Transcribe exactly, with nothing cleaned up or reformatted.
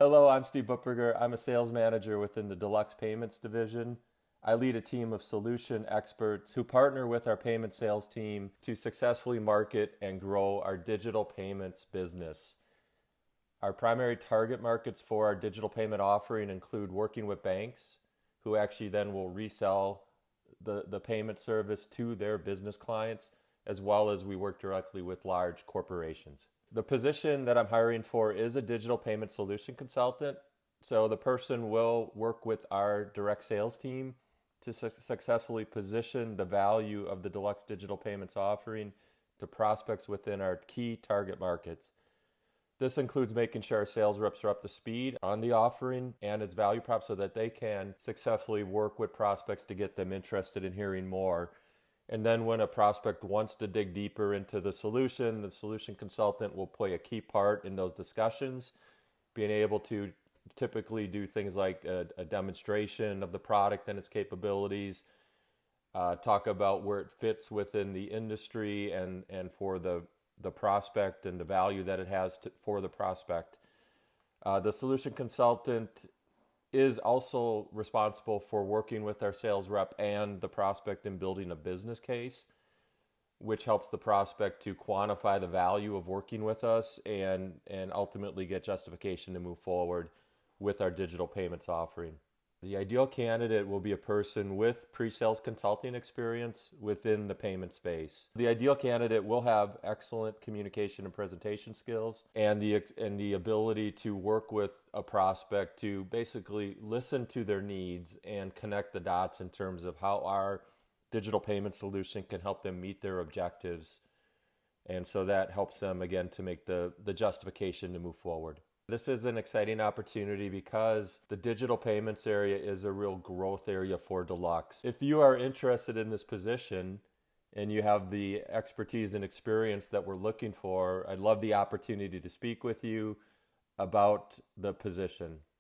Hello, I'm Steve Bupperger. I'm a sales manager within the Deluxe Payments division. I lead a team of solution experts who partner with our payment sales team to successfully market and grow our digital payments business. Our primary target markets for our digital payment offering include working with banks, who actually then will resell the, the payment service to their business clients, as well as we work directly with large corporations. The position that I'm hiring for is a digital payment solution consultant. So the person will work with our direct sales team to su- successfully position the value of the Deluxe Digital Payments offering to prospects within our key target markets. This includes making sure our sales reps are up to speed on the offering and its value prop so that they can successfully work with prospects to get them interested in hearing more. And then when a prospect wants to dig deeper into the solution, the solution consultant will play a key part in those discussions, being able to typically do things like a, a demonstration of the product and its capabilities, uh, talk about where it fits within the industry and, and for the, the prospect and the value that it has to, for the prospect. Uh, the solution consultant is also responsible for working with our sales rep and the prospect in building a business case, which helps the prospect to quantify the value of working with us and, and ultimately get justification to move forward with our digital payments offering. The ideal candidate will be a person with pre-sales consulting experience within the payment space. The ideal candidate will have excellent communication and presentation skills and the and the ability to work with a prospect to basically listen to their needs and connect the dots in terms of how our digital payment solution can help them meet their objectives. And so that helps them, again, to make the, the justification to move forward. This is an exciting opportunity because the digital payments area is a real growth area for Deluxe. If you are interested in this position and you have the expertise and experience that we're looking for, I'd love the opportunity to speak with you about the position.